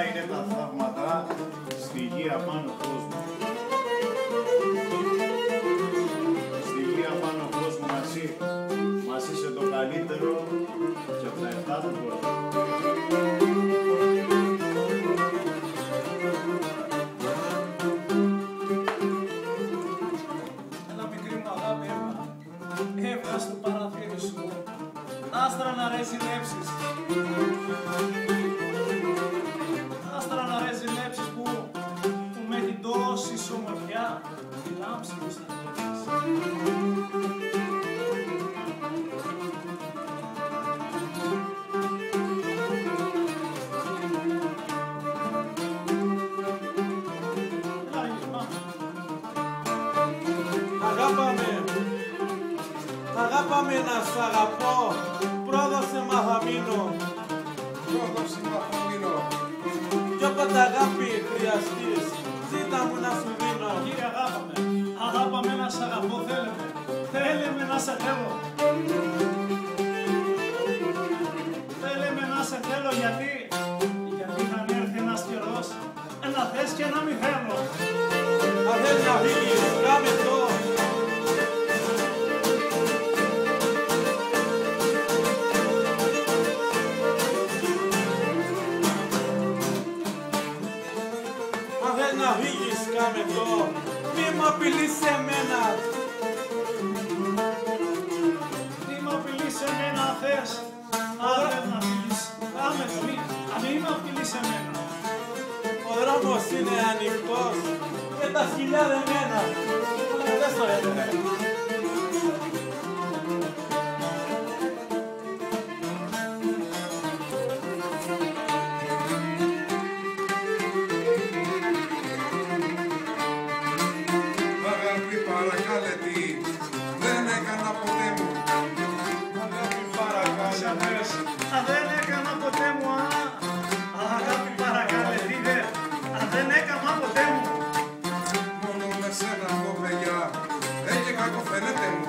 είναι τα θαύματα στη γη απάνω κόσμου. Στη γη απάνω κόσμου μας είσαι το καλύτερο και από τα 7 του κόσμου. Ένα μικρή μου αγάπη έβγα στο παραθύρι σου, άστρα να ρεζιλέψεις. Άστρα να ρεζιλέψεις που με έχει τόση σομορφιά τη λάμψη μου στα Αγάπαμε να σ' αγαπώ, πρόδωσε μ' αγαμίνω. Πρόδωσε μ' αγαμίνω. Κι όποτε αγάπη χρειαστείς, ζήτα μου να σου δίνω. Κύριε αγάπαμε να σ' αγαπώ, θέλεμε να σε θέλω. Θέλεμε να σε θέλω γιατί θα έρθει ένας καιρός, να θες και να μη θέλω. Αν θέλει να φύγεις, κάμε το. Να φύγεις, κάμε το, μη μ' απειλείς σε μένα. Μη μ' απειλείς σε μένα, θες. Αν θες να φύγεις, κάμε το, μη μ' απειλείς σε μένα. Ο δρόμος είναι ανοιχτός και τα σκυλιά δεμένα. Δες το έτρε. Δεν έκανα ποτέ μου. Αγάπη παρακάλε, δεν έκανα ποτέ μου. Αγάπη παρακάλε, δεν έκανα ποτέ μου. Μόνο με σένα αυτό, παιδιά, και κακό φαίνεται μου.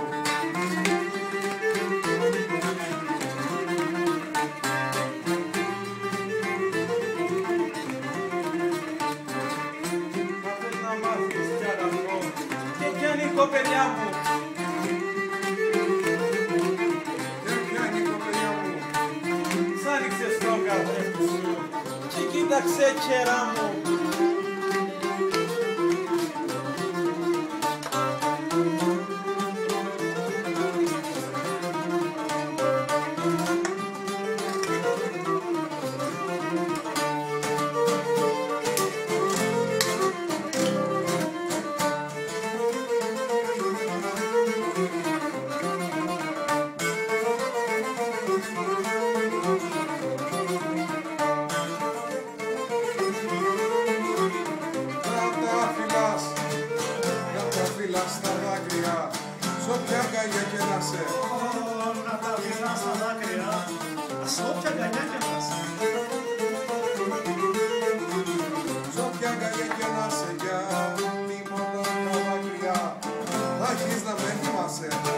Να μάθεις κι αγαπώ και πιάνει η κοπελιά μου. Σ' άνοιξε στον καθρέφτη σου και κοίταξε κερά μου. Στα δάκρυα, σ' όποια αγκαλιά και να σε. Να τα φυλάς στα δάκρυα, σ' όποια αγκαλιά και να σε. Σ' όποια αγκαλιά και να σε, για μη μόνο τα δάκρυα, θα έχεις να με θυμάσαι.